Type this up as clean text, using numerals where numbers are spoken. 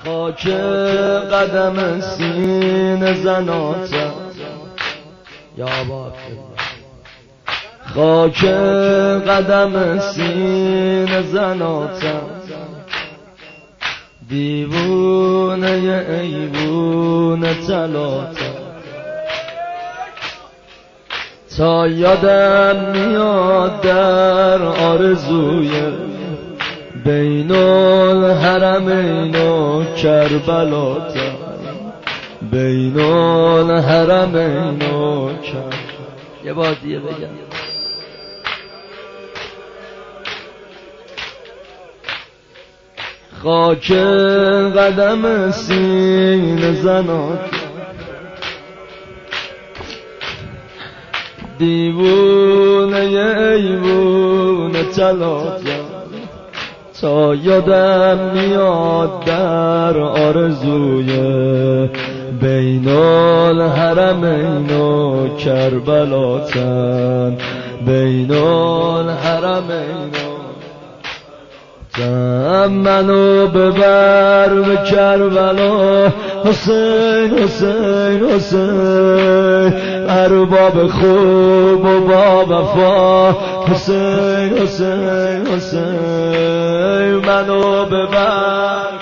خاک قدم سینه زناتم یا باد، خاک قدم سینه زناتم، دیوونه ایوونه تلاتم، تا یادم میاد در آرزوی بین الحرمین و کربلاتم، بین الحرمین و کربلاتم. یه بار دیگه بگم. خاک قدم سینه زناتم، دیوونه ایوونه تلاتم، تا یادم میاد در آرزوی بین الحرمین و کربلاتم، بین الحرمین منو ببر به کربلا، حسین حسین حسین، ارباب خوب و با وفا، حسین حسین حسین، منو ببر